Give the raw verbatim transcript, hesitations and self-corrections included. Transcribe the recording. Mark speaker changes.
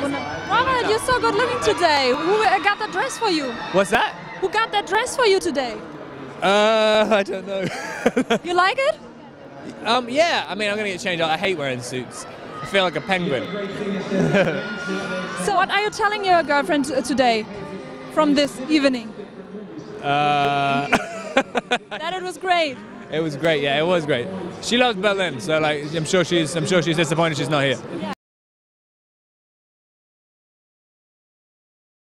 Speaker 1: Robert, you're so good looking today. Who got that dress for you?
Speaker 2: What's that?
Speaker 1: Who got that dress for you today?
Speaker 2: Uh, I don't know.
Speaker 1: You like it?
Speaker 2: Um, yeah, I mean, I'm going to get changed. I hate wearing suits. I feel like a penguin.
Speaker 1: So what are you telling your girlfriend today from this evening?
Speaker 2: Uh,
Speaker 1: That it was great.
Speaker 2: It was great, yeah, it was great. She loves Berlin, so like, I'm sure she's, I'm sure she's disappointed she's not here.
Speaker 1: Yeah.